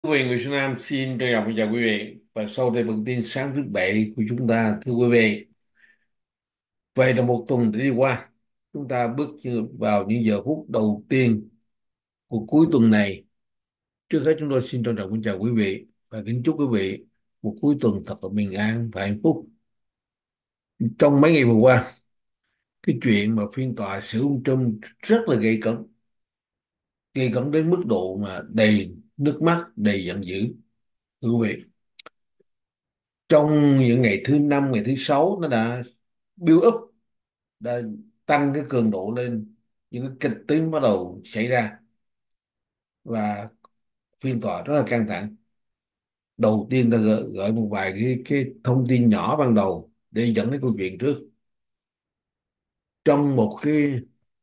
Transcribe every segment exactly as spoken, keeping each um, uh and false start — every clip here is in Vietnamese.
Quý vị người Việt Nam xin trân trọng chào quý vị và sau đây bản tin sáng thứ bảy của chúng ta. Thưa quý vị, vậy là một tuần đã đi qua, chúng ta bước vào những giờ phút đầu tiên của cuối tuần này. Trước hết chúng tôi xin trân trọng chào quý vị và kính chúc quý vị một cuối tuần thật là bình an và hạnh phúc. Trong mấy ngày vừa qua, cái chuyện mà phiên tòa xử ông Trump rất là gay cấn, gay cấn đến mức độ mà đầy nước mắt, đầy giận dữ. Thưa quý vị, trong những ngày thứ năm, ngày thứ sáu nó đã build up, đã tăng cái cường độ lên, những cái kịch tính bắt đầu xảy ra và phiên tòa rất là căng thẳng. Đầu tiên ta gửi, gửi một vài cái, cái thông tin nhỏ ban đầu để dẫn đến câu chuyện trước. Trong một cái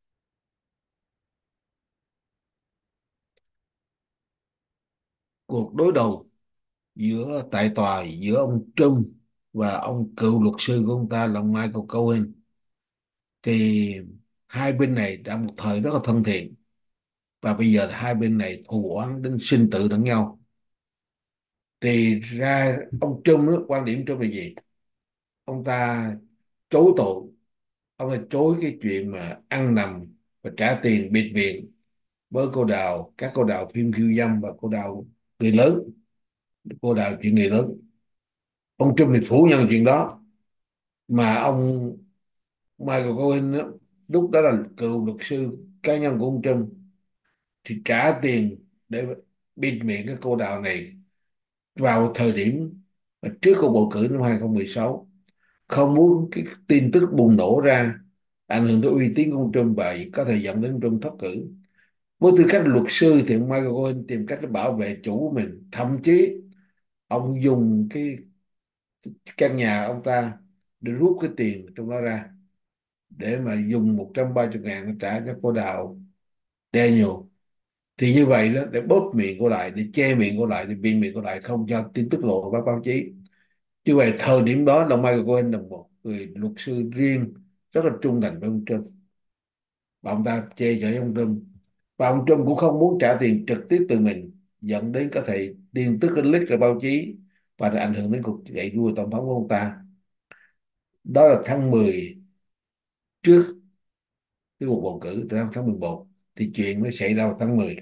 cuộc đối đầu giữa tại tòa giữa ông Trump và ông cựu luật sư của ông ta là ông Michael Cohen, thì hai bên này đã một thời rất là thân thiện và bây giờ hai bên này thù oán đến sinh tử lẫn nhau. Thì ra ông Trump đó, quan điểm Trump là gì? Ông ta chối tội, ông ta chối cái chuyện mà ăn nằm và trả tiền bịt miệng với cô đào, các cô đào phim khiêu dâm và cô đào người lớn, cô đào chuyện người lớn. Ông Trump thì phủ nhận chuyện đó, mà ông Michael Cohen đó, lúc đó là cựu luật sư cá nhân của ông Trump, thì trả tiền để bịt miệng cái cô đào này vào thời điểm mà trước cuộc bầu cử năm hai không một sáu, không muốn cái tin tức bùng nổ ra ảnh hưởng tới uy tín của ông Trump và có thể dẫn đến ông Trump thất cử. Với tư cách luật sư thì ông Michael Cohen tìm cách để bảo vệ chủ của mình, thậm chí ông dùng cái căn nhà ông ta để rút cái tiền trong đó ra để mà dùng một trăm ba mươi ngàn để trả cho cô đào Daniel. Thì như vậy đó, để bóp miệng cô lại, để che miệng cô lại, để bịt miệng cô lại, không cho tin tức lộ vào báo chí. Như vậy thời điểm đó là Michael Cohen là một người luật sư riêng rất là trung thành với ông Trump, và ông ta che chở ông Trump, và ông Trump cũng không muốn trả tiền trực tiếp từ mình, dẫn đến có thể tin tức leak ra báo chí và ảnh hưởng đến cuộc chạy đua tổng thống của ông ta. Đó là tháng mười, trước cái cuộc bầu cử từ tháng mười một, thì chuyện nó xảy ra vào tháng mười.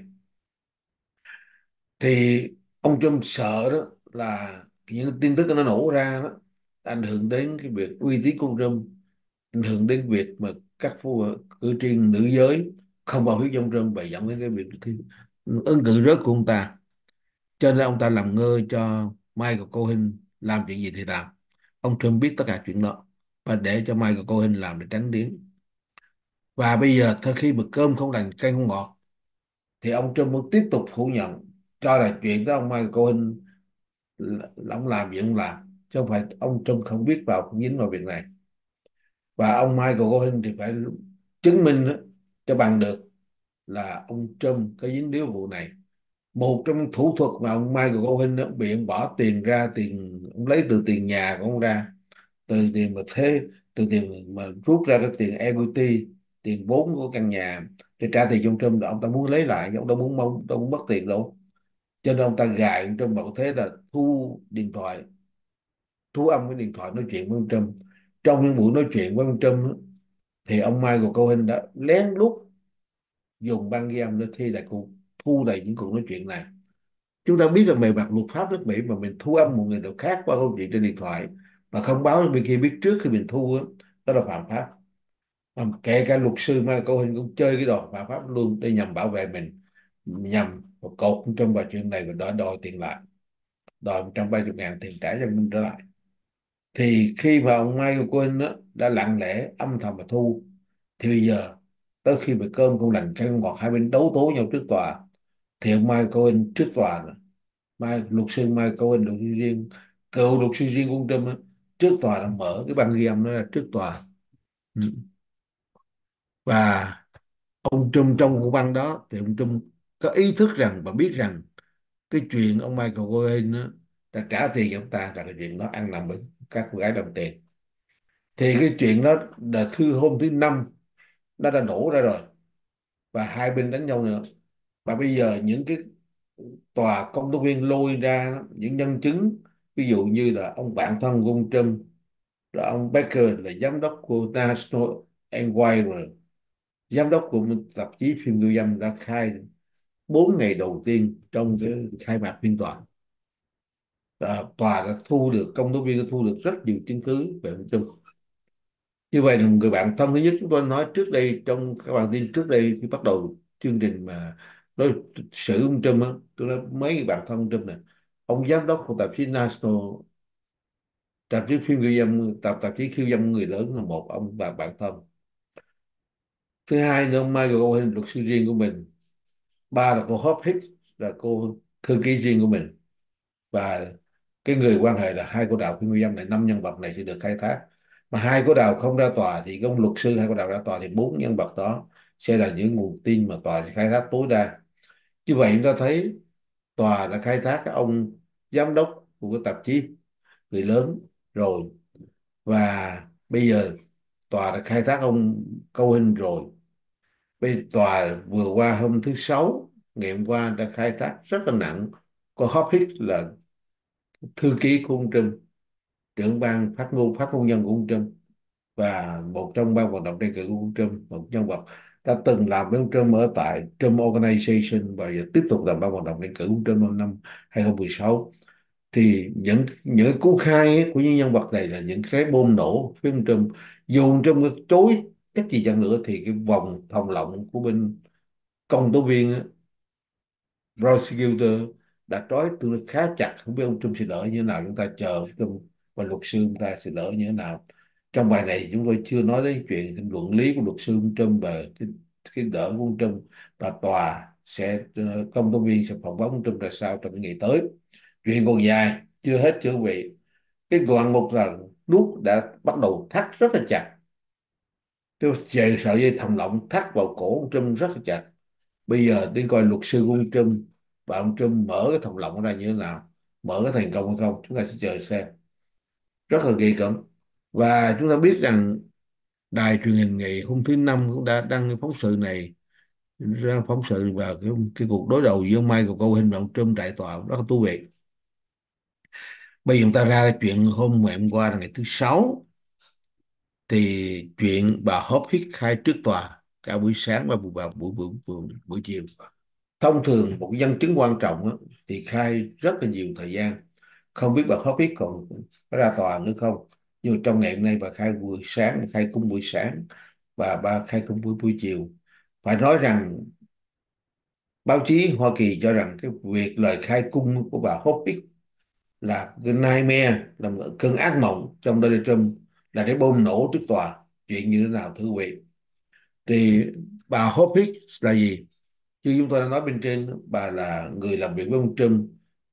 Thì ông Trump sợ đó là những tin tức nó nổ ra đó ảnh hưởng đến cái việc uy tín của ông Trump, ảnh hưởng đến việc mà các phụ cử tri nữ giới không bầu phiếu cho ông Trump và dẫn đến cái việc cái ứng cử rớt của ông ta. Cho nên ông ta làm ngơ cho Michael Cohen làm chuyện gì thì làm. Ông Trump biết tất cả chuyện đó và để cho Michael Cohen làm để tránh tiếng. Và bây giờ tới khi mà cơm không lành canh không ngọt, thì ông Trump muốn tiếp tục phủ nhận, cho là chuyện đó ông Michael Cohen là là ông làm gì ông làm, chứ không phải ông Trump không biết vào, không dính vào việc này. Và ông Michael Cohen thì phải chứng minh đó, cho bằng được là ông Trump có dính líu vụ này. Một trong thủ thuật mà ông Michael Cohen đó, bị ông bỏ tiền ra, tiền ông lấy từ tiền nhà của ông ra, từ tiền mà thế, từ tiền mà rút ra cái tiền equity, tiền vốn của căn nhà để trả tiền cho ông Trump, là ông ta muốn lấy lại, ông đâu muốn mong đâu muốn mất tiền đâu. Cho nên ông ta gài ông Trump bảo thế là thu điện thoại, thu âm cái điện thoại nói chuyện với ông Trump. Trong những buổi nói chuyện với ông Trump á, thì ông Michael Cohen đã lén lút dùng băng ghi âm để thi lại cuộc, thu lại những cuộc nói chuyện này. Chúng ta biết là về mặt luật pháp nước Mỹ, mà mình thu âm một người nào khác qua câu chuyện trên điện thoại mà không báo cho bên kia biết trước khi mình thu á, đó là phạm pháp. Mà kể cả luật sư Michael Cohen cũng chơi cái đòn phạm pháp luôn để nhằm bảo vệ mình, nhằm cột trong vào chuyện này và đòi đòi tiền lại, đòi một trăm ba mươi ngàn tiền trả cho mình trở lại. Thì khi mà ông Michael Cohen á, đã lặng lẽ âm thầm mà thu, thì bây giờ tới khi mà cơm không lành canh không ngọt, hai bên đấu tố nhau trước tòa, thì ông Michael Cohen trước tòa rồi. Mai luật sư Michael Cohen, luật sư riêng, cựu luật sư riêng của ông Trump á, trước tòa đã mở cái băng ghi âm đó ra trước tòa. Ừ. Và ông Trump trong cuộc băng đó thì ông Trump có ý thức rằng và biết rằng cái chuyện ông Michael Cohen á, đã trả tiền cho ông ta là cái chuyện đó ăn nằm với các cô gái đồng tiền. Thì cái chuyện đó là thứ hôm thứ năm nó đã nổ ra rồi, và hai bên đánh nhau nữa. Và bây giờ những cái tòa công tố viên lôi ra những nhân chứng, ví dụ như là ông bạn thân của ông Trump, rồi ông Becker là giám đốc của National Enquirer, giám đốc của một tạp chí phim khiêu dâm, đã khai bốn ngày đầu tiên trong cái khai mạc phiên tòa. À, tòa đã thu được, công tố viên đã thu được rất nhiều chứng cứ về ông Trump. Như vậy là người bạn thân thứ nhất chúng tôi nói trước đây trong các bản tin trước đây khi bắt đầu chương trình mà đối xử ông Trump á, tôi nói mấy người bạn thân ông Trump này: ông giám đốc của tạp chí National, tạp chí phim khiêu dâm, tạp tạp chí khiêu dâm người lớn là một ông bạn bạn thân. Thứ hai là ông Michael Cohen, luật sư riêng của mình. Ba là cô Hope Hicks, là cô thư ký riêng của mình. Và cái người quan hệ là hai cô đào phim khiêu dâm này, năm nhân vật này sẽ được khai thác. Mà hai cô đào không ra tòa thì ông luật sư hai cô đào ra tòa thì bốn nhân vật đó sẽ là những nguồn tin mà tòa sẽ khai thác tối đa. Như vậy chúng ta thấy tòa đã khai thác cái ông giám đốc của cái tạp chí người lớn rồi, và bây giờ tòa đã khai thác ông Cohen rồi. Bây tòa vừa qua hôm thứ sáu ngày hôm qua đã khai thác rất là nặng cô Hopkins, là thư ký của ông Trump, trưởng ban phát ngôn phát ngôn nhân của ông Trump, và một trong ban vận động tranh cử của ông Trump, một nhân vật đã từng làm với ông Trump ở tại Trump Organization và giờ tiếp tục làm ban vận động tranh cử của ông Trump năm năm hai không một sáu. Thì những những cú khai ấy của những nhân vật này là những cái bom nổ với ông Trump. Dù ông Trump có chối cách gì chăng nữa thì cái vòng thòng lọng của bên công tố viên á, prosecutor, đã trói tương đối khá chặt. Không biết ông Trump sẽ đỡ như thế nào, chúng ta chờ ông Trump và luật sư chúng ta sẽ đỡ như thế nào. Trong bài này chúng tôi chưa nói đến chuyện luận lý của luật sư ông Trump về cái, cái đỡ của ông Trump, và tòa sẽ ờ, công tố viên sẽ phỏng vấn ông Trump ra sao trong những ngày tới. Chuyện còn dài chưa hết chưa quý vị. Cái đoạn một là nút đã bắt đầu thắt rất là chặt, cái sợi sợi dây thòng lọng thắt vào cổ ông Trump rất là chặt. Bây giờ đến coi luật sư của ông Trump và ông Trump mở cái thòng lọng ra như thế nào, mở cái thành công hay không, chúng ta sẽ chờ xem. Rất là gay cấn. Và chúng ta biết rằng đài truyền hình ngày hôm thứ năm cũng đã đăng cái phóng sự này, ra phóng sự và cái, cái cuộc đối đầu giữa ông Michael Cohen và ông Trump tại tòa rất là thú vị. Bây giờ chúng ta ra cái chuyện hôm ngày hôm qua là ngày thứ sáu, thì chuyện bà Hope Hicks khai trước tòa cả buổi sáng và buổi buổi buổi buổi, buổi chiều. Thông thường một nhân chứng quan trọng á, thì khai rất là nhiều thời gian. Không biết bà Hope Hicks còn có ra tòa nữa không, nhưng trong ngày hôm nay bà khai buổi sáng, khai cùng buổi sáng, và bà khai cùng buổi buổi chiều. Phải nói rằng báo chí Hoa Kỳ cho rằng cái việc lời khai cung của bà Hope Hicks là cái nightmare, là một cơn ác mộng trong Donald Trump, là để bom nổ trước tòa. Chuyện như thế nào thưa quý vị? Thì bà Hope Hicks là gì? Như chúng tôi đã nói bên trên, bà là người làm việc với ông Trump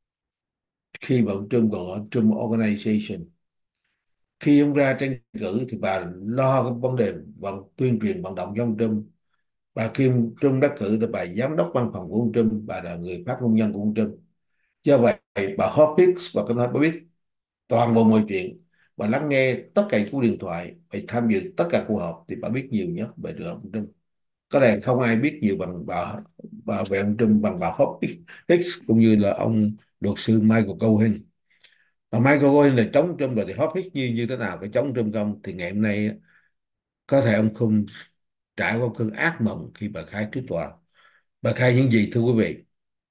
khi mà ông Trump còn ở Trump Organization. Khi ông ra tranh cử thì bà lo cái vấn đề vận tuyên truyền vận động cho ông Trump. Bà Kim Trump đắc cử là bà giám đốc văn phòng của ông Trump, bà là người phát ngôn nhân của ông Trump. Do vậy bà Hope Hicks, bà có nói bà biết toàn bộ mọi chuyện, bà lắng nghe tất cả những cuộc điện thoại, bà tham dự tất cả cuộc họp, thì bà biết nhiều nhất về trường ông Trump. Có lẽ không ai biết nhiều bằng bà bà về ông Trump bằng bà Hope Hicks cũng như là ông luật sư Michael Cohen. Và Michael Cohen là chống Trump rồi, thì Hope Hicks như như thế nào cái chống Trump không? Thì ngày hôm nay á, có thể ông không trải qua cơn ác mộng khi bà khai trước tòa. Bà khai những gì thưa quý vị?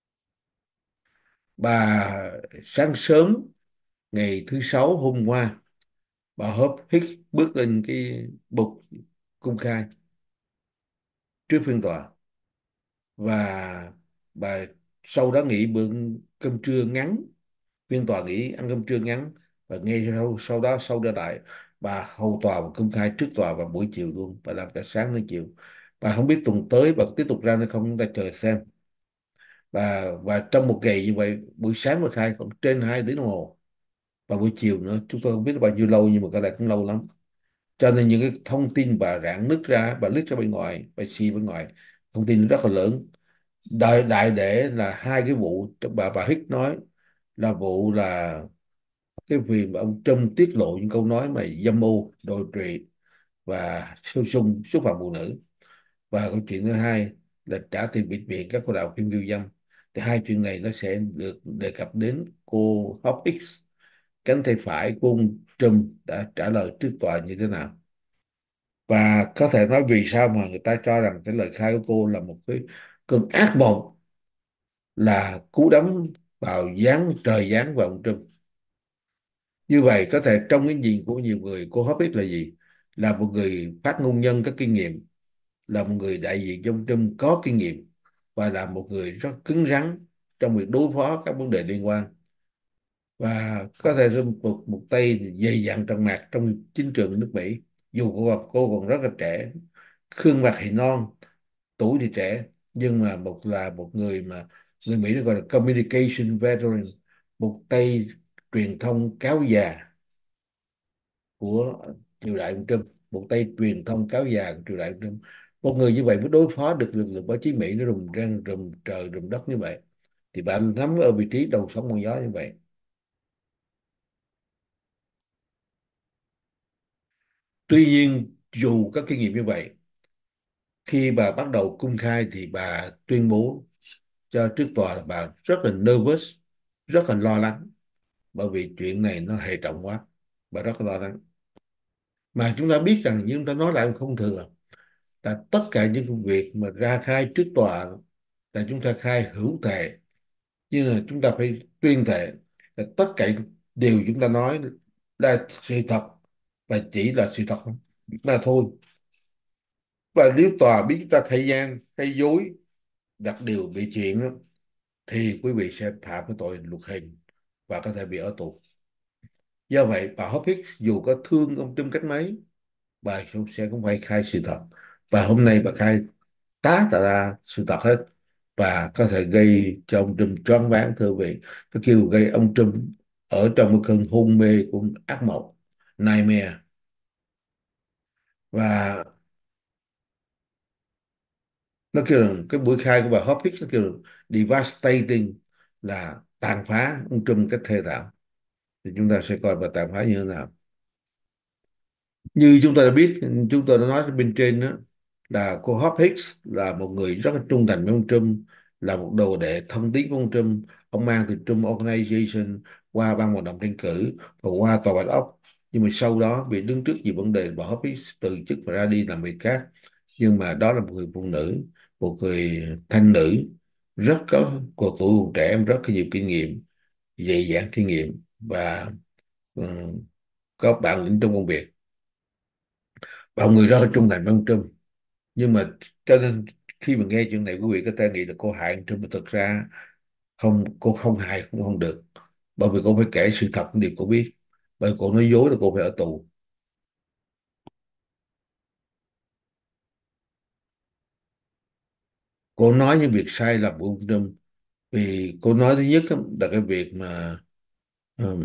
Bà sáng sớm ngày thứ sáu hôm qua, bà Hope Hicks bước lên cái bục công khai trước phiên tòa, và bà sau đó nghỉ bữa cơm trưa ngắn, phiên tòa nghỉ ăn cơm trưa ngắn, và ngay sau, sau đó sau đó đại bà hầu tòa và công khai trước tòa vào buổi chiều luôn, bà làm cả sáng đến chiều. Bà không biết tuần tới bà có tiếp tục ra nữa không, chúng ta chờ xem. Và và trong một ngày như vậy, buổi sáng bà khai còn trên hai tiếng đồng hồ, và buổi chiều nữa chúng tôi không biết bao nhiêu lâu, nhưng mà cái này cũng lâu lắm. Cho nên những cái thông tin bà rạn nứt ra, bà lít ra bên ngoài, bà xì bên ngoài, thông tin rất là lớn. Đại đại để là hai cái vụ bà bà Hicks nói là vụ là cái việc mà ông Trump tiết lộ những câu nói mà dâm ô, đồi trụy và xúc xung xúc phạm phụ nữ. Và câu chuyện thứ hai là trả tiền bệnh viện các cô đạo phim khiêu dâm. thì hai chuyện này nó sẽ được đề cập đến. Cô Hopkins, cánh tay phải của ông Trump, đã trả lời trước tòa như thế nào, và có thể nói vì sao mà người ta cho rằng cái lời khai của cô là một cái cơn ác mộng, là cú đấm vào giáng trời giáng vào ông Trump. Như vậy có thể trong cái nhìn của nhiều người, cô Hopkins là gì? Là một người phát ngôn nhân có kinh nghiệm, là một người đại diện cho ông Trump có kinh nghiệm, và là một người rất cứng rắn trong việc đối phó các vấn đề liên quan, và có thể là một, một tay dày dặn trận mạc trong chính trường nước Mỹ. Dù cô còn, cô còn rất là trẻ, gương mặt thì non, tuổi thì trẻ, nhưng mà một là một người mà người Mỹ nó gọi là communication veteran, một tay truyền thông cáo già của triều đại ông Trump, một tay truyền thông cáo già của triều đại ông Trump. Một người như vậy mới đối phó được lực lượng báo chí Mỹ nó rùng rang rùng trời rùng đất như vậy, thì bạn nắm ở vị trí đầu sóng ngọn gió như vậy. Tuy nhiên dù có kinh nghiệm như vậy, khi bà bắt đầu công khai thì bà tuyên bố cho trước tòa là bà rất là nervous, rất là lo lắng, bởi vì chuyện này nó hệ trọng quá. Bà rất là lo lắng, mà chúng ta biết rằng, nhưng chúng ta nói lại không thừa, là tất cả những công việc mà ra khai trước tòa là chúng ta khai hữu thể, nhưng là chúng ta phải tuyên thệ là tất cả điều chúng ta nói là sự thật, và chỉ là sự thật mà thôi. Và nếu tòa biết chúng ta khai gian hay dối, đặt điều bị chuyện đó, thì quý vị sẽ phạm cái tội luật hình và có thể bị ở tù. Do vậy bà Hopkins dù có thương ông Trump cách mấy, bà cũng sẽ cũng phải khai sự thật, và hôm nay bà khai tá tà ra sự thật hết, và có thể gây cho ông Trump choáng váng, thưa quý vị. Nó kêu gây ông Trump ở trong một cơn hôn mê của ác mộng, nightmare. Và nó kêu rằng cái buổi khai của bà Hopkins nó kêu rằng devastating, là tàn phá ông Trump cách thê thảm. Thì chúng ta sẽ coi bà tàn phá như thế nào. Như chúng ta đã biết, chúng tôi đã nói bên trên đó, là cô Hop Hicks là một người rất là trung thành với ông Trump, là một đồ đệ thân tín của ông Trump. Ông mang từ Trump Organization qua ban hoạt động tranh cử và qua tòa Bạch Ốc, nhưng mà sau đó bị đứng trước nhiều vấn đề, bà Hop Hicks từ chức và ra đi làm việc khác. Nhưng mà đó là một người phụ nữ, một người thanh nữ, rất có, cô tuổi còn trẻ, em rất có nhiều kinh nghiệm, dày dặn kinh nghiệm, và ừ, có bản lĩnh trong công việc, và ông người rất là trung thành với ông Trump. Nhưng mà cho nên khi mà nghe chuyện này, quý vị có thể nghĩ là cô hại ông Trump, mà thực ra không, cô không hại cũng không được, bởi vì cô phải kể sự thật những điều cô biết, bởi cô nói dối là cô phải ở tù. Cô nói những việc sai lầm của ông Trump, vì cô nói thứ nhất á, là cái việc mà ừm,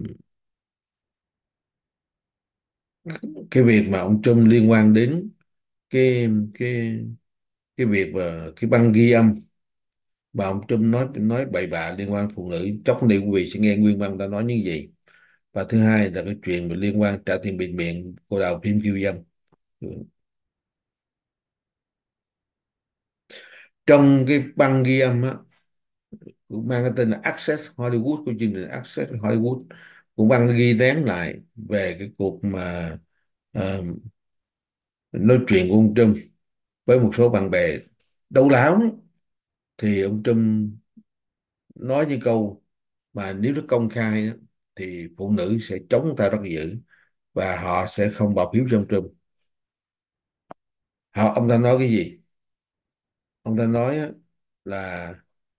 cái việc mà ông Trump liên quan đến cái cái cái việc mà cái băng ghi âm, và ông Trump nói nói bậy bạ liên quan phụ nữ. Chốc này quý vị sẽ nghe nguyên văn ta nói những gì. Và thứ hai là cái chuyện mà liên quan trả tiền bệnh viện cô đào phim khiêu dâm. Trong cái băng ghi âm á, cũng mang cái tên là Access Hollywood, của chương trình Access Hollywood, cũng băng ghi nén lại về cái cuộc mà ờ, nói chuyện của ông Trump với một số bạn bè đấu láo ấy. Thì ông Trump nói những câu mà nếu nó công khai á, thì phụ nữ sẽ chống ông ta rất là dữ, và họ sẽ không bỏ phiếu cho ông Trump. Họ, ông ta nói cái gì? Ông ta nói á, là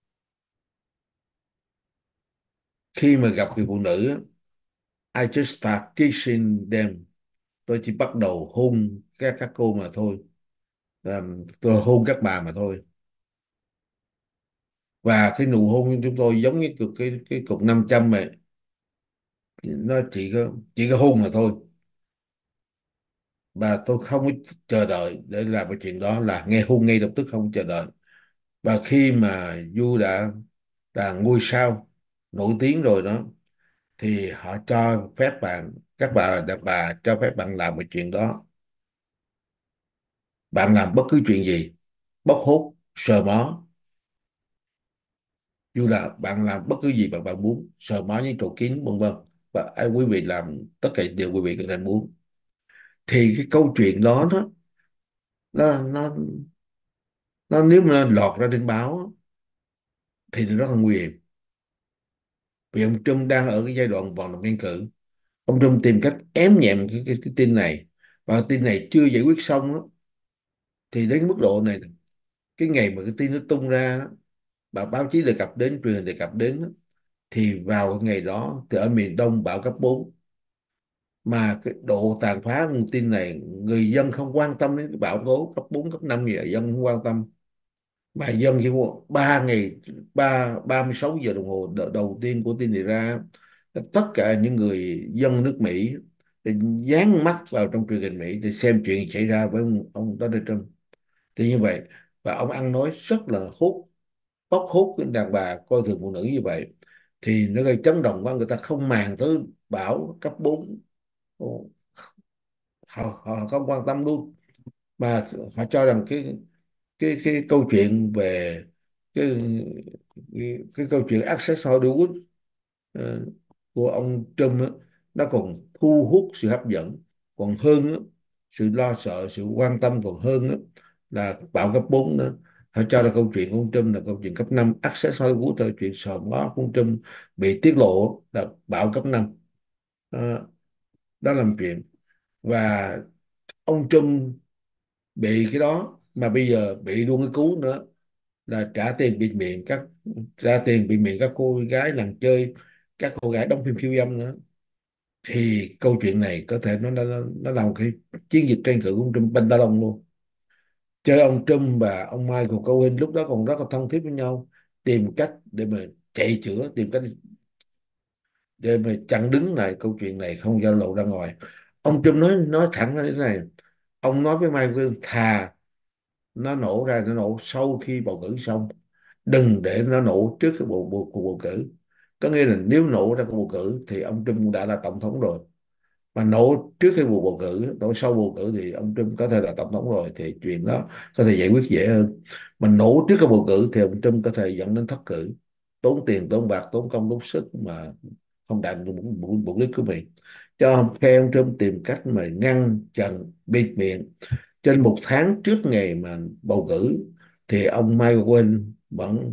khi mà gặp người phụ nữ á, I just start kissing them, tôi chỉ bắt đầu hôn các các cô mà thôi. À, tôi hôn các bà mà thôi, và cái nụ hôn của chúng tôi giống như cục cái cái cục nam châm này, nó chỉ có chỉ có hôn mà thôi, và tôi không có chờ đợi để làm cái chuyện đó, là nghe hôn ngay lập tức, không chờ đợi. Và khi mà Du đã là ngôi sao nổi tiếng rồi đó, thì họ cho phép bạn, các bà đàn bà cho phép bạn làm cái chuyện đó. Bạn làm bất cứ chuyện gì, bóc hút, sờ mó, Dù là bạn làm bất cứ gì bạn bạn muốn, sờ mó những chỗ kín vân vân, và ai quý vị làm tất cả điều quý vị có thể muốn, thì cái câu chuyện đó nó nó nó, nó nếu mà nó lọt ra trên báo á, thì nó rất là nguy hiểm. Vì ông Trump đang ở cái giai đoạn vận động tranh cử, ông Trump tìm cách ém nhẹm cái, cái, cái tin này, và tin này chưa giải quyết xong đó, thì đến mức độ này, cái ngày mà cái tin nó tung ra đó, và báo chí đề cập đến, truyền hình đề cập đến đó, thì vào cái ngày đó thì ở miền Đông bão cấp bốn, mà cái độ tàn phá của nguồn tin này người dân không quan tâm đến cái bão tố cấp bốn cấp năm gì, vậy dân không quan tâm, mà dân chỉ có ba ngày, ba ba mươi sáu giờ đồng hồ đ- đầu tiên của tin này ra, tất cả những người dân nước Mỹ thì dán mắt vào trong truyền hình Mỹ để xem chuyện xảy ra với ông, ông Donald Trump. Thì như vậy, và ông ăn nói rất là hút, bóc hút cái đàn bà coi thường phụ nữ như vậy, thì nó gây chấn động quá, người ta không màng tới bão cấp bốn. Ồ, họ, họ không quan tâm luôn, mà họ cho rằng cái cái cái câu chuyện về cái cái, cái câu chuyện Access Hollywood ờ, của ông Trump á, nó còn thu hút sự hấp dẫn, còn hơn á, sự lo sợ, sự quan tâm còn hơn á, là bão cấp bốn nữa. Họ cho là câu chuyện của ông Trump là câu chuyện cấp năm, Access Hollywood là chuyện sờ mó của ông Trump bị tiết lộ là bão cấp năm. Đó, đó là một chuyện. Và ông Trump bị cái đó mà bây giờ bị luôn cái cú nữa là trả tiền bịt miệng các trả tiền bịt miệng các cô gái làng chơi, các cô gái đóng phim khiêu dâm nữa, thì câu chuyện này có thể nó nó nó là một cái chiến dịch tranh cử của ông Trump Pantalon luôn. Chơi ông Trump và ông Michael Cohen lúc đó còn rất là thân thiết với nhau, tìm cách để mà chạy chữa, tìm cách để mà chặn đứng lại câu chuyện này không giao lộ ra ngoài. Ông Trump nói nói thẳng ra thế này, ông nói với Michael Cohen thà nó nổ ra, nó nổ sau khi bầu cử xong, đừng để nó nổ trước cái bộ, bộ cuộc bầu cử. Có nghĩa là nếu nổ ra cuộc bầu cử thì ông Trump cũng đã là tổng thống rồi, mà nổ trước cái cuộc bầu cử, nổ sau bầu cử thì ông Trump có thể là tổng thống rồi, thì chuyện đó có thể giải quyết dễ hơn. Mà nổ trước cái bầu cử thì ông Trump có thể dẫn đến thất cử, tốn tiền tốn bạc tốn công tốn sức mà không đạt được mục, mục, mục đích của mình. Cho phe ông Trump tìm cách mà ngăn chặn, bịt miệng. Trên một tháng trước ngày mà bầu cử thì ông Michael Cohen vẫn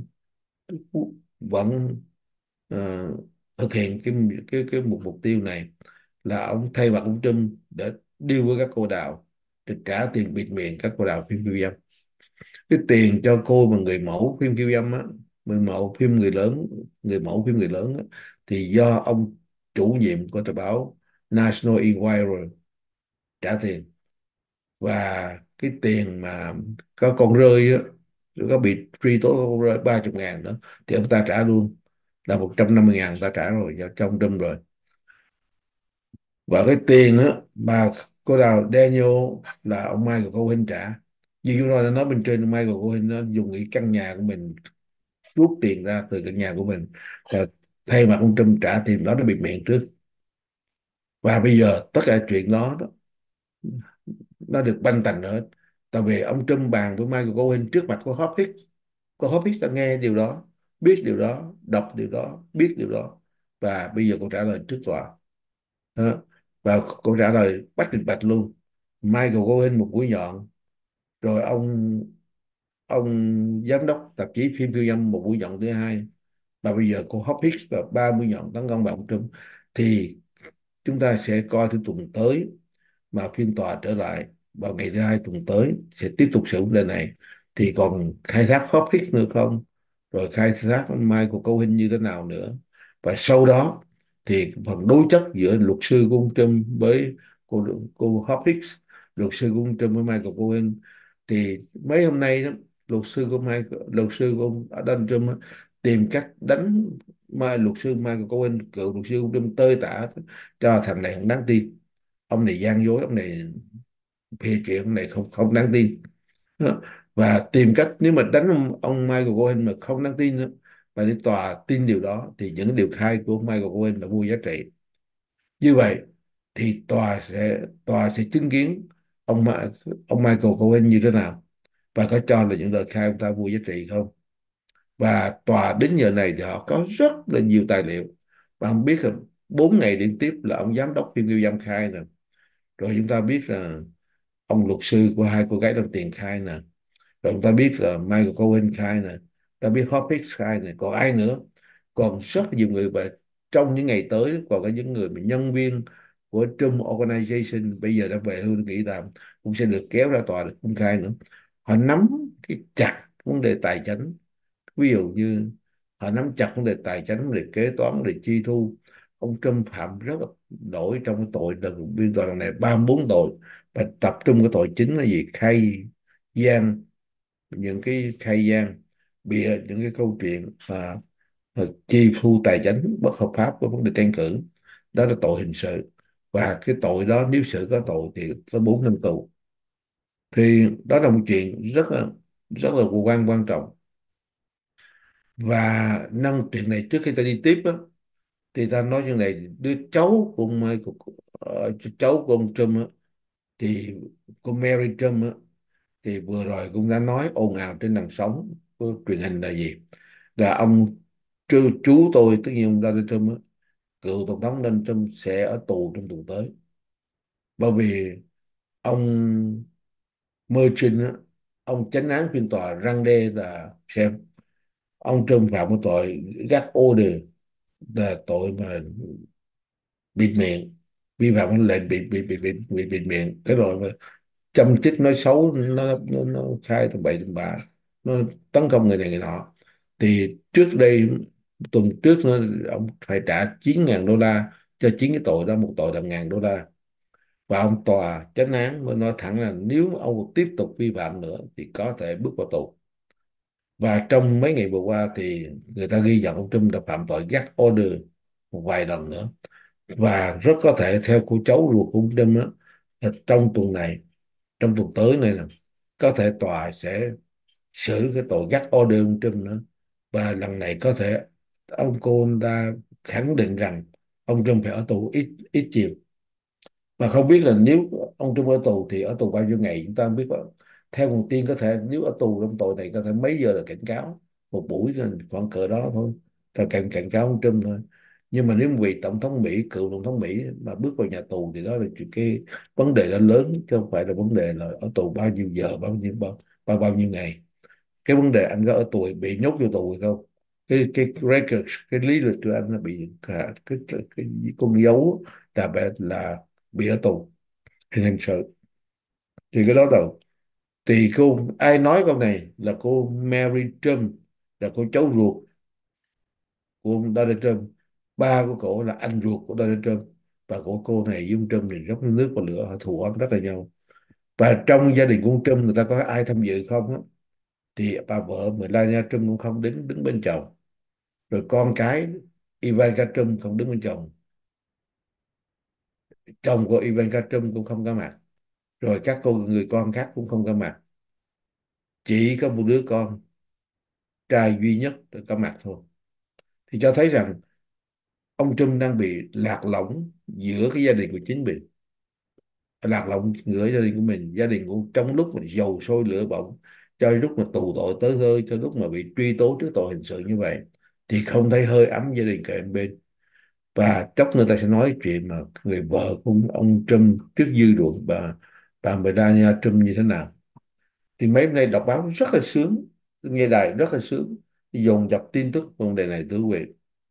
vẫn ờ, thực hiện cái cái cái mục mục tiêu này, là ông thay mặt ông Trump để deal với các cô đào, để trả tiền bịt miệng các cô đào phim khiêu dâm. Cái tiền cho cô mà người mẫu phim khiêu dâm á, người mẫu phim người lớn, người mẫu phim người lớn á, thì do ông chủ nhiệm của tờ báo National Enquirer trả tiền. Và cái tiền mà có con rơi á, có bị truy tố có con rơi ba chục ngàn nữa, thì ông ta trả luôn, là một trăm năm mươi ngàn ông ta trả rồi, cho trong Trump rồi. Và cái tiền á mà cô đào Daniel là ông Michael Cohen trả. Như chúng tôi đã nói bên trên, Michael Cohen nó dùng cái căn nhà của mình, rút tiền ra từ căn nhà của mình, và thay mặt ông Trump trả tiền đó, nó bịt miệng trước. Và bây giờ tất cả chuyện đó, đó nó được banh tành hết, tại vì ông Trump bàn với Michael Cohen trước mặt của Hopkins. Cô Hopkins đã nghe điều đó, biết điều đó, đọc điều đó, biết điều đó, và bây giờ cô trả lời trước tòa. Đó. Và cô trả lời bách kinh bạch luôn. Michael Cohen một mũi nhọn, rồi ông ông giám đốc tạp chí phim khiêu dâm một mũi nhọn thứ hai, và bây giờ cô Hopkins là ba mũi nhọn tấn công vào ông Trump. Thì chúng ta sẽ coi thứ tuần tới mà phiên tòa trở lại vào ngày thứ hai tuần tới sẽ tiếp tục sự vấn đề này, thì còn khai thác Hopkins nữa không, rồi khai thác Michael Cohen như thế nào nữa. Và sau đó thì phần đối chất giữa luật sư của ông Trump với cô cô Hopkins, luật sư của ông Trump với Michael Cohen, thì mấy hôm nay đó, luật sư của Michael, luật sư của ông Donald Trump á, tìm cách đánh mai luật sư Michael Cohen, cựu luật sư của ông Trump, tơi tả cho thằng này không đáng tin, ông này gian dối, ông này phê chuyện, ông này không không đáng tin. Đó. Và tìm cách nếu mà đánh ông, ông Michael Cohen mà không đáng tin nữa, và để tòa tin điều đó, thì những điều khai của ông Michael Cohen là vô giá trị. Như vậy thì tòa sẽ tòa sẽ chứng kiến ông Ma, ông Michael Cohen như thế nào, và có cho là những lời khai ông ta vô giá trị không. Và tòa đến giờ này thì họ có rất là nhiều tài liệu. Và không biết là bốn ngày liên tiếp là ông giám đốc Kim Kiêu Dâm khai nè, rồi chúng ta biết là ông luật sư của hai cô gái đồng tiền khai nè, rồi chúng ta biết là Michael Cohen khai nè, ta biết Hopkins khai nè, còn ai nữa, còn rất nhiều người. Và trong những ngày tới còn có những người mà nhân viên của Trump Organization bây giờ đã về hưu, nghĩ rằng cũng sẽ được kéo ra tòa để công khai nữa. Họ nắm cái chặt vấn đề tài chính, ví dụ như họ nắm chặt vấn đề tài chính, vấn đề kế toán, vấn đề chi thu. Ông Trump phạm rất là nổi trong cái tội lần biên tòa lần này ba mươi bốn tội, và tập trung cái tội chính là gì? Khai gian, những cái khai gian, bịa những cái câu chuyện mà, mà chi thu tài chính bất hợp pháp của vấn đề tranh cử. Đó là tội hình sự, và cái tội đó nếu xử có tội thì có bốn năm tù. Thì đó là một chuyện rất là rất là quan quan trọng. Và nâng chuyện này trước khi ta đi tiếp á, thì ta nói chuyện này, đứa cháu của ông, của, của, ờ, cháu của ông Trump á, thì cô Mary Trump á, thì vừa rồi cũng đã nói ồn ào trên làn sóng của truyền hình là gì, là ông chú, chú tôi, tất nhiên ông Donald Trump á, cựu tổng thống Donald Trump sẽ ở tù trong tuần tới, bởi vì ông Merchant á, ông chánh án phiên tòa răn đe là xem ông Trump phạm một tội gag order, là tội mà bịt miệng, vi phạm cái lệnh bịt bịt bịt bịt bịt, bịt miệng, cái rồi mà châm chích nói xấu, nó nó, nó khai tầm bậy tầm bạ, nó tấn công người này người nọ. Thì trước đây, tuần trước nữa, ông phải trả chín ngàn đô la cho chín cái tội đó, một tội là ngàn đô la. Và ông tòa chánh án mới nói thẳng là nếu ông tiếp tục vi phạm nữa thì có thể bước vào tù. Và trong mấy ngày vừa qua thì người ta ghi nhận ông Trump đã phạm tội gag order một vài lần nữa. Và rất có thể theo cô cháu ruột của ông Trump á, là trong tuần này, trong tuần tới này, là có thể tòa sẽ xử cái tội gag order ông Trump nữa. Và lần này có thể ông cô đã khẳng định rằng ông Trump phải ở tù ít ít chiều. Và không biết là nếu ông Trump ở tù thì ở tù bao nhiêu ngày chúng ta không biết đó. Theo nguồn tin có thể nếu ở tù trong tội này có thể mấy giờ là cảnh cáo, một buổi là khoảng cỡ đó thôi, ta cảnh cảnh cáo ông Trump thôi. Nhưng mà nếu mà vị tổng thống Mỹ, cựu tổng thống Mỹ mà bước vào nhà tù thì đó là chuyện, cái vấn đề đó lớn, chứ không phải là vấn đề là ở tù bao nhiêu giờ, bao nhiêu bao bao, bao nhiêu ngày. Cái vấn đề anh có ở tù, bị nhốt vô tù hay không, cái cái record, cái lý lịch của anh nó bị cả cái, cái, cái con dấu là bị, là bị ở tù hình sự. Thì cái đó đâu, thì cô ai nói câu này là cô Mary Trump, là cô cháu ruột của ông Donald Trump. Ba của cổ là anh ruột của Donald Trump, và của cô này với ông Trump thì giống như nước và lửa, họ thù oán rất là nhau. Và trong gia đình của ông Trump người ta có ai tham dự không á, thì bà vợ Melania Trump cũng không đứng đứng bên chồng, rồi con cái Ivanka Trump không đứng bên chồng, chồng của Ivanka Trump cũng không có mặt, rồi các cô người con khác cũng không có mặt, chỉ có một đứa con trai duy nhất được có mặt thôi. Thì cho thấy rằng ông Trump đang bị lạc lõng giữa cái gia đình của chính mình, lạc lõng giữa gia đình của mình, gia đình của trong lúc mà dầu sôi lửa bỏng, cho lúc mà tù tội tới nơi, cho lúc mà bị truy tố trước tội hình sự như vậy, thì không thấy hơi ấm gia đình cạnh bên. Và chốc nữa ta sẽ nói chuyện mà người vợ của ông Trump trước dư luận, bà bà Melania Trump như thế nào. Thì mấy hôm nay đọc báo rất là sướng, nghe đài rất là sướng, dồn dập tin tức vấn đề này thưa quý vị.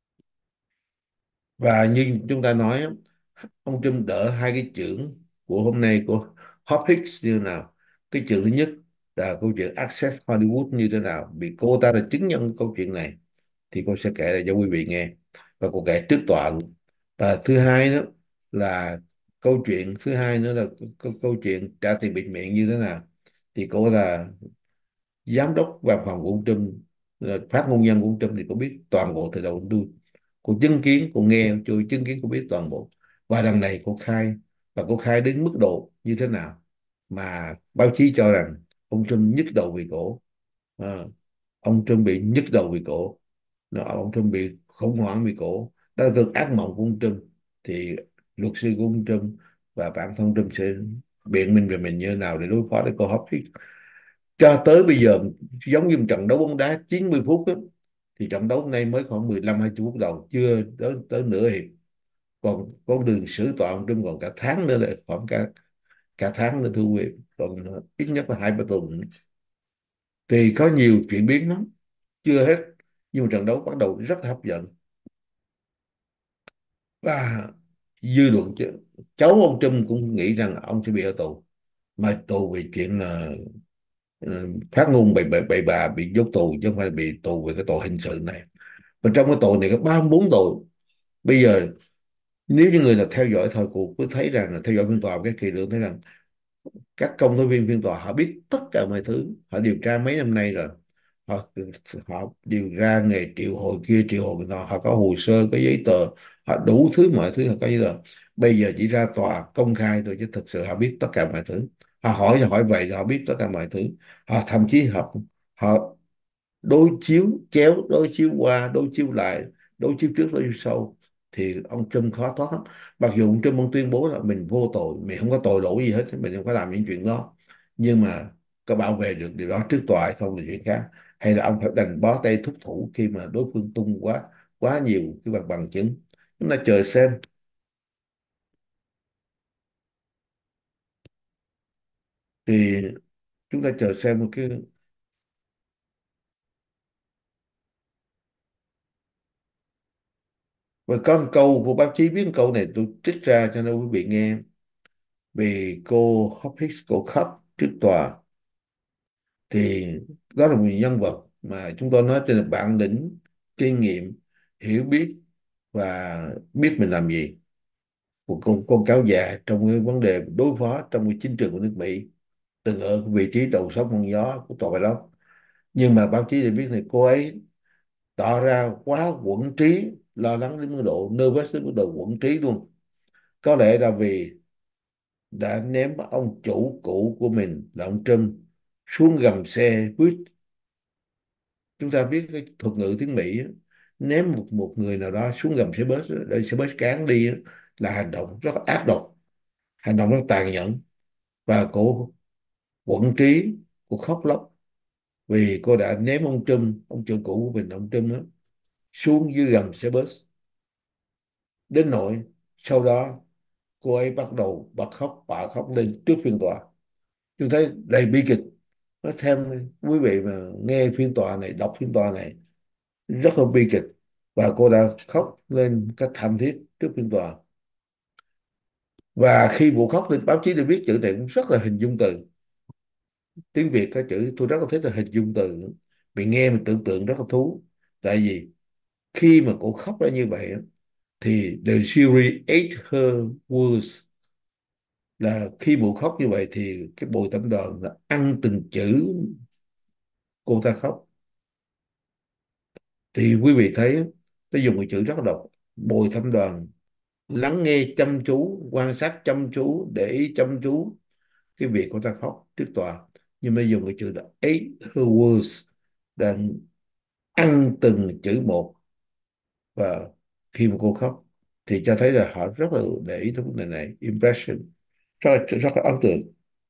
Và như chúng ta nói á, ông Trump đỡ hai cái chưởng của hôm nay của Hopkins như thế nào. Cái chưởng thứ nhất là câu chuyện Access Hollywood như thế nào, vì cô ta đã chứng nhân câu chuyện này, thì cô sẽ kể lại cho quý vị nghe, và cô kể trước tòa luôn. Và thứ hai đó là câu chuyện thứ hai nữa là câu, câu chuyện trả tiền bịt miệng như thế nào. Thì cô là giám đốc văn phòng của ông Trump, là phát ngôn nhân của ông Trump, thì cô biết toàn bộ từ đầu đến đuôi. Cô chứng kiến, cô nghe, chưa chứng kiến, cô biết toàn bộ. Và đằng này cô khai, và cô khai đến mức độ như thế nào mà báo chí cho rằng ông Trump nhức đầu vì cổ. Ờ, ông Trump bị nhức đầu vì cổ, nó ông Trump bị khủng hoảng vì cổ, đó là cơn ác mộng của ông Trump. Thì luật sư của ông Trump và bản thân Trump sẽ biện minh về mình như thế nào để đối phó với cô Hopkins. Cho tới bây giờ giống như một trận đấu bóng đá chín mươi phút á, thì trận đấu hôm nay mới khoảng mười lăm hai mươi phút đầu, chưa tới tới nửa hiệp. Còn con đường xử tọa ông Trump còn cả tháng nữa, là khoảng cả cả tháng nữa thưa quý vị, còn ít nhất là hai ba tuần nữa. Thì có nhiều chuyển biến lắm, chưa hết, nhưng mà trận đấu bắt đầu rất là hấp dẫn. Và dư luận chứ, cháu ông Trump cũng nghĩ rằng ông sẽ bị ở tù, mà tù vì chuyện là ừ, phát ngôn bậy bậy bậy bạ, bị nhốt tù chứ không phải là bị tù về cái tội hình sự này. Và trong cái tội này có ba mươi bốn tội. Bây giờ nếu như người nào theo dõi thời cuộc cứ thấy rằng là theo dõi phiên tòa cái kỳ lượng, thấy rằng các công tố viên phiên tòa họ biết tất cả mọi thứ, họ điều tra mấy năm nay rồi, họ họ điều tra nghề triệu hồi kia triệu hồi nọ, họ có hồ sơ, có giấy tờ, họ đủ thứ mọi thứ, họ có giấy tờ. Bây giờ chỉ ra tòa công khai thôi, chứ thực sự họ biết tất cả mọi thứ. Họ hỏi thì hỏi vậy, họ biết tất cả mọi thứ. Họ thậm chí họ họ đối chiếu chéo, đối chiếu qua, đối chiếu lại, đối chiếu trước, đối chiếu sau, thì ông Trump khó thoát lắm. Mặc dù ông Trump ông tuyên bố là mình vô tội, mình không có tội lỗi gì hết, mình không có làm những chuyện đó, nhưng mà có bảo vệ được điều đó trước tòa hay không là chuyện khác. Hay là ông phải đành bó tay thúc thủ khi mà đối phương tung quá quá nhiều cái bằng bằng chứng. Chúng ta chờ xem. Thì chúng ta chờ xem một cái. Và có một câu của báo chí viết, một câu này tôi trích ra cho nên quý vị nghe. Vì cô Hopkins cô khóc trước tòa, thì đó là một nhân vật mà chúng tôi nói trên là bản lĩnh, kinh nghiệm, hiểu biết và biết mình làm gì. Một con con cáo già trong cái vấn đề đối phó trong cái chính trường của nước Mỹ, từng ở vị trí đầu sóng ngọn gió của tòa bạch ốc. Nhưng mà báo chí thì biết là cô ấy tỏ ra quá quẫn trí, lo lắng đến mức độ nervous, đến mức độ quẫn trí luôn. Có lẽ là vì đã ném ông chủ cũ của mình là ông Trump xuống gầm xe buýt. Chúng ta biết cái thuật ngữ tiếng Mỹ á, ném một một người nào đó xuống gầm xe bus á, để xe bus cán đi á, là hành động rất ác độc, hành động rất tàn nhẫn. Và cô quẫn trí, cô khóc lóc vì cô đã ném ông Trump, ông chủ cũ của mình ông Trump á, xuống dưới gầm xe bus. Đến nỗi sau đó cô ấy bắt đầu bật khóc, bật khóc lên trước phiên tòa. Chúng thấy đầy bi kịch. Nó thêm quý vị mà nghe phiên tòa này, đọc phiên tòa này, rất là bi kịch. Và cô đã khóc lên cách thảm thiết trước phiên tòa. Và khi vụ khóc lên, báo chí được viết chữ này cũng rất là hình dung từ. Tiếng Việt có chữ tôi rất là thích là hình dung từ. Mình nghe mình tưởng tượng rất là thú. Tại vì khi mà cô khóc ra như vậy á, thì the jury ate her words, là khi bộ khóc như vậy thì cái bồi thẩm đoàn là ăn từng chữ cô ta khóc. Thì quý vị thấy á, nó dùng cái chữ rất là độc. Bồi thẩm đoàn lắng nghe chăm chú, quan sát chăm chú, để ý chăm chú cái việc cô ta khóc trước tòa, nhưng mà dùng cái chữ là ate her words, đang ăn từng chữ một. Và khi mà cô khóc thì cho thấy là họ rất là để ý tới vấn đề này, impression rất là, rất là ấn tượng.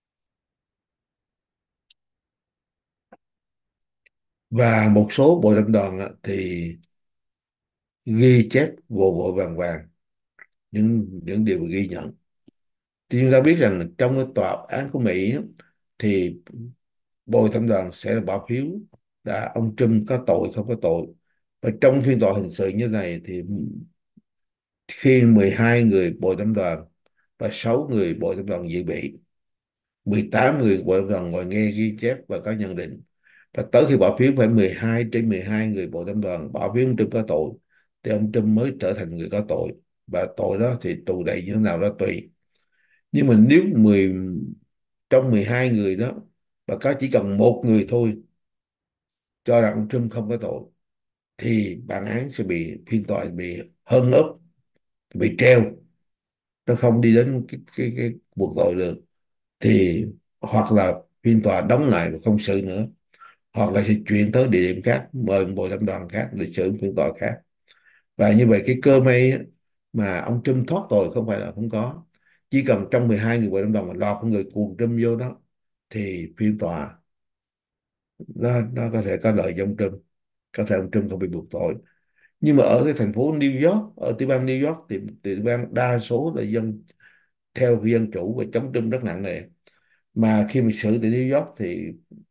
Và một số bộ lâm đoàn á, thì ghi chép vội vội vàng vàng những những điều ghi nhận. Thì chúng ta biết rằng trong cái tòa án của Mỹ á, thì bồi thẩm đoàn sẽ bỏ phiếu là ông Trump có tội không có tội. Và trong phiên tòa hình sự như này thì khi mười hai người bồi thẩm đoàn và sáu người bồi thẩm đoàn dự bị, mười tám người bồi thẩm đoàn ngồi nghe ghi chép và có nhận định, và tới khi bỏ phiếu phải mười hai trên mười hai người bồi thẩm đoàn bỏ phiếu ông Trump có tội, thì ông Trump mới trở thành người có tội. Và tội đó thì tù đầy như thế nào đó tùy. Nhưng mà nếu mười trong mười hai người đó và có chỉ cần một người thôi cho rằng ông Trump không có tội, thì bản án sẽ bị, phiên tòa bị hân ấp, bị treo, nó không đi đến cái, cái, cái buộc tội được. Thì hoặc là phiên tòa đóng lại và không xử nữa, hoặc là sẽ chuyển tới địa điểm khác, mời một bộ thẩm đoàn khác để xử phiên tòa khác. Và như vậy cái cơ may á, mà ông Trump thoát tội không phải là không có. Chỉ cần trong mười hai người hội đồng đồng mà lọt một người cuồng Trump vô đó, thì phiên tòa nó nó có thể có lợi cho ông Trump. có thể ông Trump không bị buộc tội. Nhưng mà ở cái thành phố New York, ở tiểu bang New York thì tiểu bang đa số là dân theo dân chủ và chống Trump rất nặng nề. Mà khi mà xử tại New York thì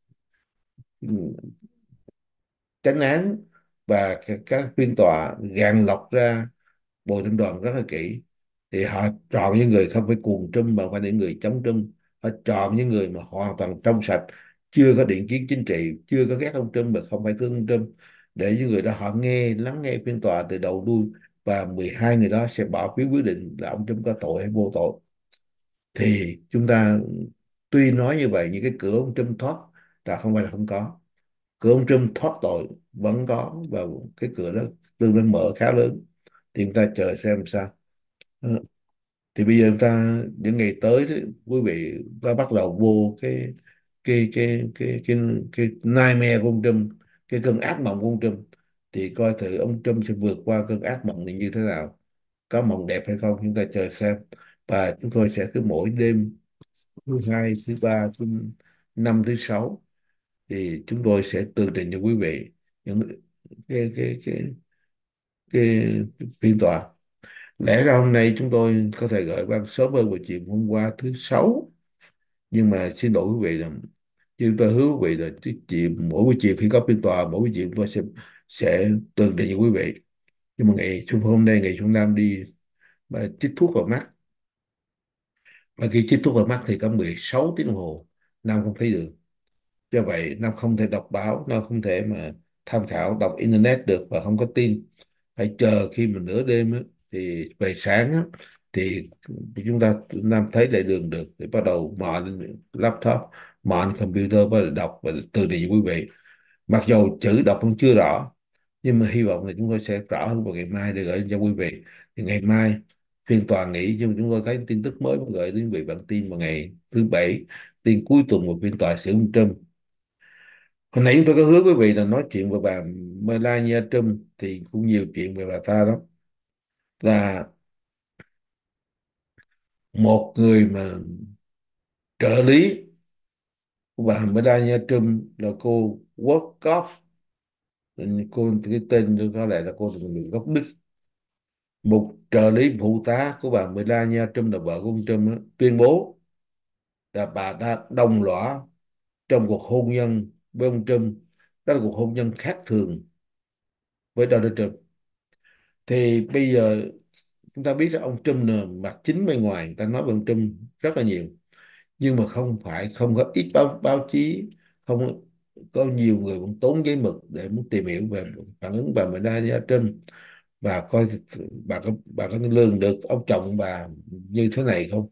ừ, chánh án và các, các phiên tòa gạn lọc ra bồi thẩm đoàn rất là kỹ, thì họ chọn những người không phải cuồng Trump mà phải những người chống Trump. Họ chọn những người mà hoàn toàn trong sạch, chưa có định kiến chính trị, chưa có ghét ông Trump mà không phải thương ông Trump, để những người đó họ nghe lắng nghe phiên tòa từ đầu đuôi, và mười hai người đó sẽ bỏ phiếu quyết định là ông Trump có tội hay vô tội. Thì chúng ta tuy nói như vậy, những cái cửa ông Trump thoát là không phải là không có, cửa ông Trump thoát tội vẫn có, và cái cửa đó tương đối mở khá lớn. Thì chúng ta chờ xem sao. Ờ, thì bây giờ chúng ta những ngày tới thì quý vị ta bắt đầu vô cái cái cái cái cái cái nightmare của ông Trump, cái cơn ác mộng của ông Trump. Thì coi thử ông Trump sẽ vượt qua cơn ác mộng này như thế nào, có mộng đẹp hay không, chúng ta chờ xem. Và chúng tôi sẽ cứ mỗi đêm thứ hai, thứ ba, thứ năm, thứ sáu thì chúng tôi sẽ tường trình cho quý vị những cái cái cái cái, cái phiên tòa. Lẽ ra hôm nay chúng tôi có thể gửi ban sớm hơn buổi chiều hôm qua thứ sáu, nhưng mà xin lỗi quý vị là chúng tôi hứa quý vị là cái chiều, mỗi buổi chiều khi có phiên tòa, mỗi buổi chiều chúng tôi sẽ sẽ tường trình cho quý vị. Nhưng mà ngày chúng hôm nay ngày chúng Nam đi và chích thuốc vào mắt, mà khi chích thuốc vào mắt thì có mười sáu tiếng đồng hồ Nam không thấy được. Do vậy Nam không thể đọc báo, Nam không thể mà tham khảo đọc internet được và không có tin. Phải chờ khi mà nửa đêm á, thì về sáng á, thì chúng ta Nam thấy lại đường được, thì bắt đầu mở lên laptop, mở lên computer và đọc và từ điển quý vị. Mặc dù chữ đọc vẫn chưa rõ, nhưng mà hy vọng là chúng tôi sẽ rõ hơn vào ngày mai để gửi cho quý vị. Thì ngày mai phiên tòa nghỉ, nhưng mà chúng tôi có tin tức mới mà gửi đến quý vị bản tin vào ngày thứ bảy, tin cuối tuần của phiên tòa xử ông Trump. Hồi nãy chúng tôi có hứa quý vị là nói chuyện về bà Melania Trump, thì cũng nhiều chuyện về bà ta đó. Là một người mà trợ lý của bà Melania Trump là cô Wolkoff, cô cái tên tôi có lẽ là cô là người gốc Đức. Một trợ lý phụ tá của bà Melania Trump là vợ của ông Trump á, tuyên bố là bà đã đồng lõa trong cuộc hôn nhân với ông Trump. Đó là cuộc hôn nhân khác thường với Donald Trump. Thì bây giờ chúng ta biết là ông Trump là mặt chính bên ngoài, người ta nói về ông Trump rất là nhiều, nhưng mà không phải không có ít báo báo chí, không có nhiều người cũng tốn giấy mực để muốn tìm hiểu về phản ứng bà Melania Trump, và coi bà có bà có lường được ông chồng bà như thế này không.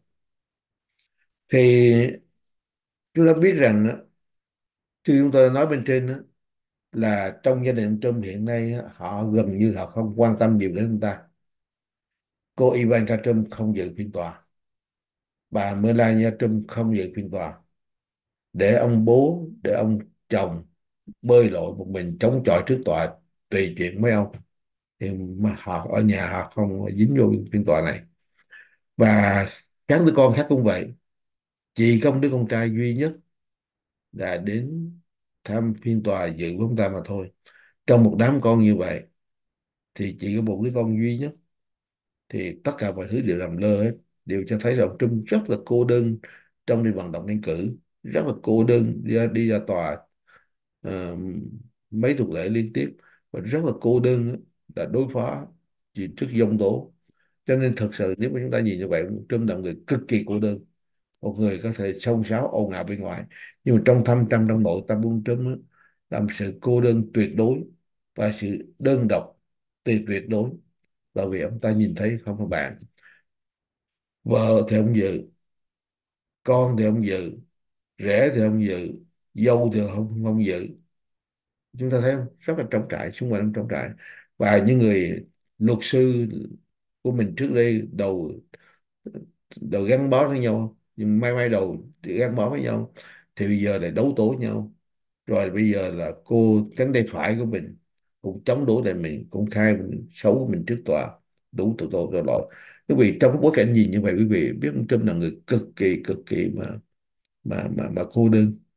Thì chúng ta biết rằng á, như chúng tôi đã nói bên trên á, là trong gia đình ông Trump hiện nay á, họ gần như họ không quan tâm nhiều đến ông ta. Cô Ivanka Trump không dự phiên tòa, bà Melania Trump không dự phiên tòa, để ông bố, để ông chồng bơi lội một mình chống chọi trước tòa, tùy chuyện mấy ông. Thì mà họ ở nhà họ không dính vô phiên tòa này. Và các đứa con khác cũng vậy, chỉ có một đứa con trai duy nhất là đến thăm phiên tòa dự với ông ta mà thôi. Trong một đám con như vậy thì chỉ có một đứa con duy nhất, thì tất cả mọi thứ đều làm lơ hết, đều cho thấy rằng Trump rất là cô đơn trong đi vận động tranh cử, rất là cô đơn đi ra, đi ra tòa ờ, mấy tuần lễ liên tiếp, và rất là cô đơn á, là đối phó chuyện trước giông tố. Cho nên thật sự nếu mà chúng ta nhìn như vậy, Trump là một người cực kỳ cô đơn, một người có thể xông xáo ồn ào bên ngoài, nhưng mà trong thâm tâm trong nội tâm của ông Trump á, là một sự cô đơn tuyệt đối, và sự đơn độc tuyệt tuyệt đối. Bởi vì ông ta nhìn thấy không có bạn, vợ thì ông Dự, con thì ông Dự, rể thì ông Dự, dâu thì không không Dự. Chúng ta thấy không, rất là trống trải, xung quanh ông trống trải. Và những người luật sư của mình trước đây đầu đầu gắn bó với nhau, nhưng may may đầu thì gắn bó với nhau, thì bây giờ lại đấu tố nhau. Rồi bây giờ là cô cánh tay phải của mình cũng chống đối lại mình, cũng khai mình xấu của mình trước tòa, đủ tội tội tội lỗi. Quý vị trong cái bối cảnh nhìn như vậy, quý vị biết ông Trump là người cực kỳ cực kỳ mà mà mà mà cô đơn.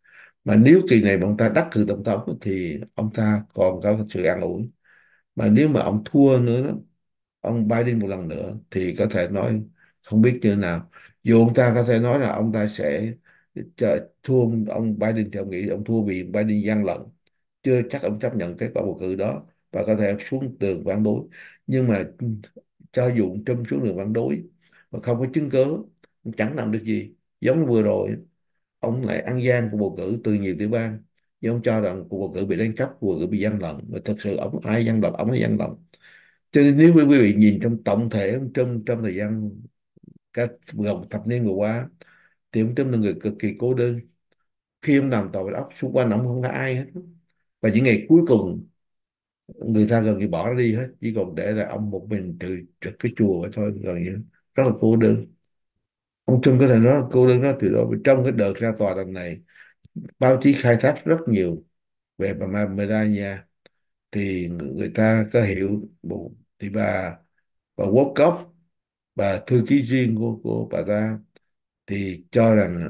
Mà nếu kỳ này mà ông ta đắc cử tổng thống thì ông ta còn có sự an ủi. Mà nếu mà ông thua nữa đó, ông Biden một lần nữa thì có thể nói không biết như thế nào. Dù ông ta có thể nói là ông ta sẽ chờ, thua ông Biden thì ông nghĩ ông thua vì Biden gian lận, chưa chắc ông chấp nhận kết quả bầu cử đó và có thể xuống tường phản đối. Nhưng mà cho dù ông Trump xuống đường phản đối mà không có chứng cớ, ông chẳng làm được gì. Giống vừa rồi ông lại ăn gian cuộc bầu cử từ nhiều tiểu bang, nhưng ông cho rằng cuộc bầu cử bị đánh cắp, cuộc bầu cử bị gian lận, mà thực sự ông ai gian lận, ông ấy gian lận. Cho nên nếu quý vị nhìn trong tổng thể ông Trump trong thời gian các gần một thập niên vừa qua thì ông Trump là người cực kỳ cô đơn. Khi ông nằm tòa bạch ốc, xung quanh ông không có ai hết, và những ngày cuối cùng người ta gần như bỏ nó đi hết, chỉ còn để là ông một mình trừ trực cái chùa ấy thôi, gần như rất là cô đơn. Ông Trump có thể nói là cô đơn đó từ đó. Trong cái đợt ra tòa lần này, báo chí khai thác rất nhiều về bà Ma- Melania, thì người ta có hiểu bộ thì bà bà Wolcott, bà thư ký riêng của của bà ta, thì cho rằng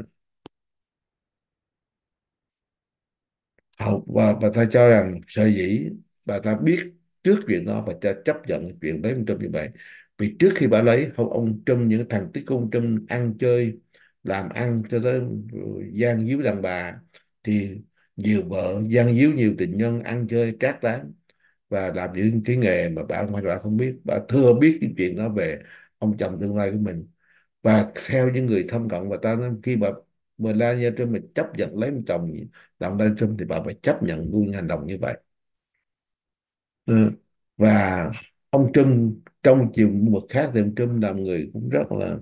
học và bà ta cho rằng sở dĩ bà ta biết trước chuyện đó và cho chấp nhận chuyện lấy ông Trump như vậy, vì trước khi bà lấy ông ông Trump, những thằng tí con Trump ăn chơi làm ăn cho tới gian díu đàn bà, thì nhiều vợ gian díu nhiều tình nhân, ăn chơi trác tán và làm những cái nghề mà bà ngoài bà không biết. Bà thừa biết những chuyện đó về ông chồng tương lai của mình. Và theo những người thân cận bà ta nói, khi bà Melania Trump mà chấp nhận lấy một chồng làm Donald Trump thì bà phải chấp nhận luôn hành động như vậy. Ừ. Và ông Trump trong chiều một khác thì ông Trump là người cũng rất là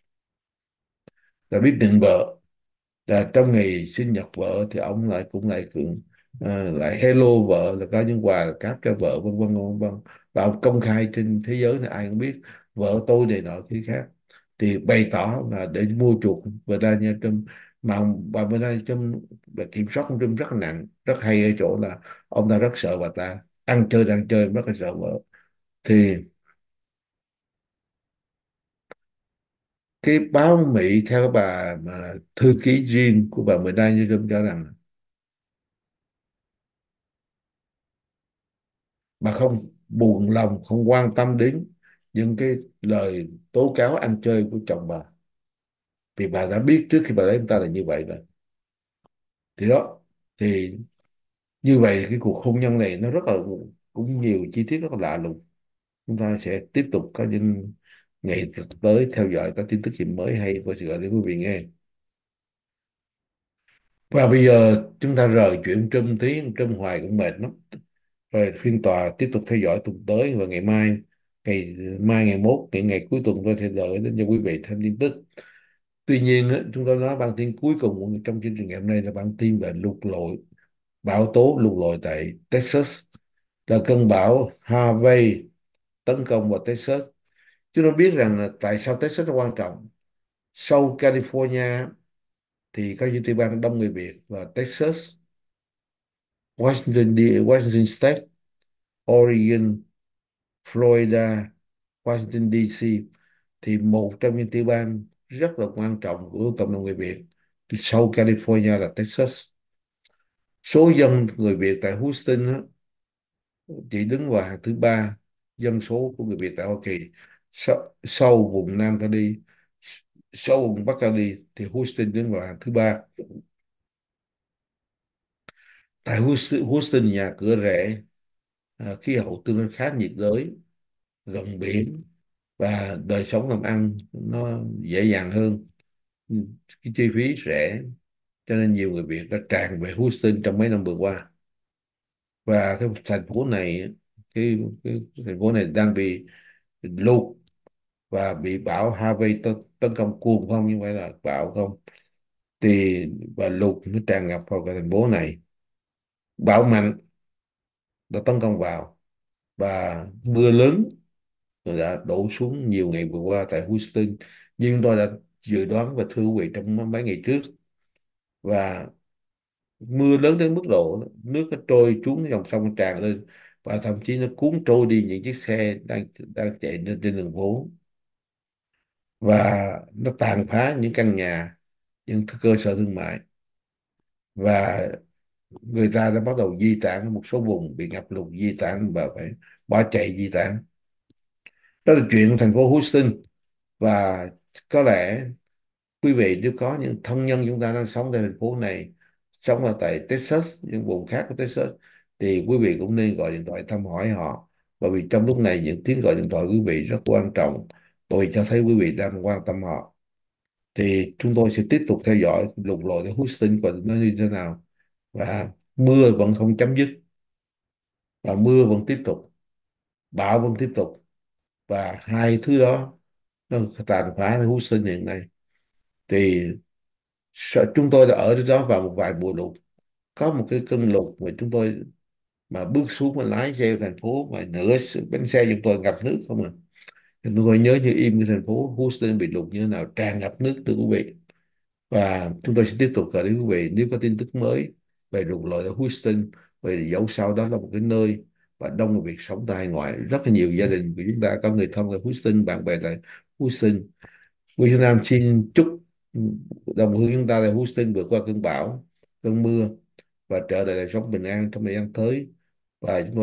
là biết định vợ. Là trong ngày sinh nhật vợ thì ông lại cũng lại cũng à, lại hello vợ, là có những quà cáp cho vợ, vân vân vân vân. Và ông công khai trên thế giới này ai cũng biết vợ tôi này nọ cái khác, thì bày tỏ là để mua chuộc Melania Trump. Mà ông- bà Melania Trump bà kiểm soát ông Trump rất là nặng, rất hay ở chỗ là ông ta rất sợ bà ta, ăn chơi đang chơi rất là sợ vợ. Thì cái báo Mỹ theo bà mà thư ký riêng của bà Melania Trump cho rằng bà không buồn lòng, không quan tâm đến những cái lời tố cáo ăn chơi của chồng bà, vì bà đã biết trước khi bà lấy anh ta là như vậy rồi. Thì đó, thì như vậy cái cuộc hôn nhân này nó rất là cũng nhiều chi tiết rất là lạ lùng. Chúng ta sẽ tiếp tục có những ngày tới theo dõi các tin tức gì mới hay của sự gọi đến quý vị nghe. Và bây giờ chúng ta rời chuyện Trump tí, Trump hoài cũng mệt lắm. Rồi phiên tòa tiếp tục theo dõi tuần tới và ngày mai, ngày mai ngày mốt, ngày ngày cuối tuần tôi sẽ gửi đến cho quý vị thêm tin tức. Tuy nhiên á, chúng tôi nói bản tin cuối cùng trong chương trình ngày hôm nay là bản tin về lụt lội, bão tố lụt lội tại Texas. Là cơn bão Harvey tấn công vào Texas. Chúng tôi biết rằng là tại sao Texas nó quan trọng. Sau California thì có những tiểu bang đông người Việt là Texas, Washington, D- Washington State, Oregon, Florida, Washington đê xê, thì một trong những tiểu bang rất là quan trọng của cộng đồng người Việt sau California là Texas. Số dân người Việt tại Houston á, chỉ đứng vào hàng thứ ba dân số của người Việt tại Hoa Kỳ, sau, sau vùng Nam Cali, sau vùng Bắc Cali thì Houston đứng vào hàng thứ ba. Tại Houston, Houston nhà cửa rẻ, à, khí hậu tương đối khá nhiệt đới, gần biển, và đời sống làm ăn nó dễ dàng hơn. Ừ, cái chi phí rẻ, cho nên nhiều người Việt đã tràn về Houston trong mấy năm vừa qua. Và cái thành phố này, cái, cái, cái thành phố này đang bị lụt và bị bão Harvey tấn, tấn công cuồng phong, như vậy là bão không, thì và lụt nó tràn ngập vào cái thành phố này. Bão mạnh đã tấn công vào, và mưa lớn đã đổ xuống nhiều ngày vừa qua tại Houston, nhưng tôi đã dự đoán và thưa quý vị trong mấy ngày trước. Và mưa lớn đến mức độ nước nó trôi xuống dòng sông tràn lên, và thậm chí nó cuốn trôi đi những chiếc xe đang đang chạy trên, trên đường phố, và nó tàn phá những căn nhà, những cơ sở thương mại. và người ta đã bắt đầu di tản ở một số vùng bị ngập lụt, di tản và phải bỏ chạy di tản. Đó là chuyện của thành phố Houston. Và có lẽ quý vị nếu có những thân nhân chúng ta đang sống tại thành phố này, sống ở tại Texas, những vùng khác của Texas, thì quý vị cũng nên gọi điện thoại thăm hỏi họ, bởi vì trong lúc này những tiếng gọi điện thoại quý vị rất quan trọng, bởi vì cho thấy quý vị đang quan tâm họ. Thì chúng tôi sẽ tiếp tục theo dõi lụt lội tại Houston và nó như thế nào. Và mưa vẫn không chấm dứt, và mưa vẫn tiếp tục, bão vẫn tiếp tục, và hai thứ đó nó tàn phá ở Houston hiện nay. Thì sợ chúng tôi đã ở đó vào một vài mùa lụt, có một cái cơn lụt mà chúng tôi mà bước xuống mà lái xe vào thành phố mà nửa s- bánh xe chúng tôi ngập nước không à. Thì chúng tôi nhớ như in cái thành phố Houston bị lụt như thế nào, tràn ngập nước thưa quý vị. Và chúng tôi sẽ tiếp tục gửi đến quý vị nếu có tin tức mới về lụt lội ở Houston, vì dẫu sao đó là một cái nơi và đông người Việt sống tại hải ngoại, rất là nhiều gia đình của chúng ta có người thân ở Houston, bạn bè tại Houston. Quý Việt Nam xin chúc đồng hương chúng ta tại Houston vượt qua cơn bão, cơn mưa và trở lại đời sống bình an trong thời gian tới. Và chúng tôi